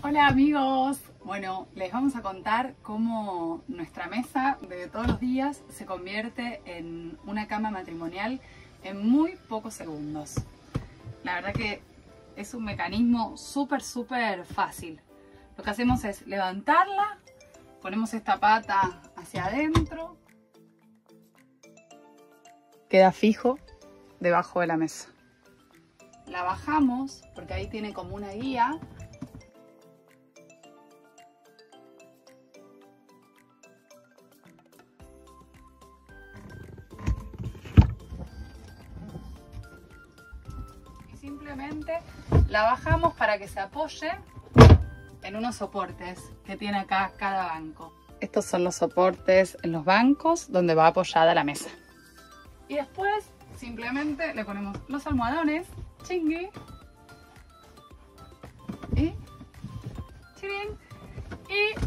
Hola amigos, bueno, les vamos a contar cómo nuestra mesa de todos los días se convierte en una cama matrimonial en muy pocos segundos. La verdad que es un mecanismo súper fácil. Lo que hacemos es levantarla, ponemos esta pata hacia adentro, queda fijo debajo de la mesa. La bajamos porque ahí tiene como una guía. Y simplemente la bajamos para que se apoye en unos soportes que tiene acá cada banco. Estos son los soportes en los bancos donde va apoyada la mesa. Y después simplemente le ponemos los almohadones, chingui, y chirin, y